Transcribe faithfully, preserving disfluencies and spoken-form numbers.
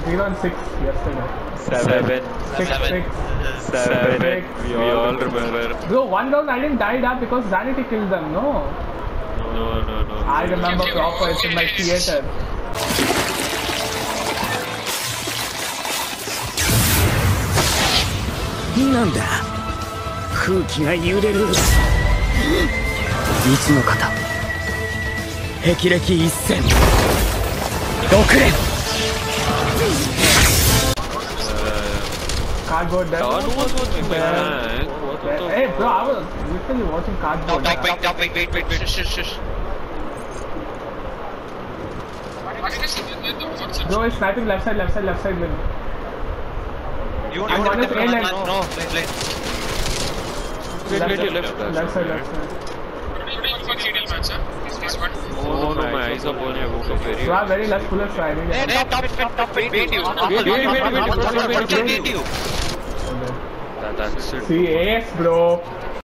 zero and six yesterday. Seven. Six, Seven. six. Seven. Six. We all remember. Bro, one round I didn't die that because Zenitsu killed them, no? No, no, no. I remember proper, it's in my theater. なんだ空気が揺れるいつのこと霹靂一閃極連 Cardboard death. Don was one with my Yeah. rank. What the Hey bro, I was literally watching No, Cardboard wait, death. wait, no, wait, wait, wait, wait, shush, shush, shush. Bro, he's sniping left side, left side, left side win. You I'm want on his A to line. no, no, play, play. Wait, wait, wait, left, Left left, side, left. left side. Oh no, my eyes are burning. I woke up very So I'm very left full of trying. Hey, top, top, top, top, wait, wait, you. Wait, wait, wait, wait, wait, wait, wait, wait, Wait, you. That, that's it. See, ace, bro.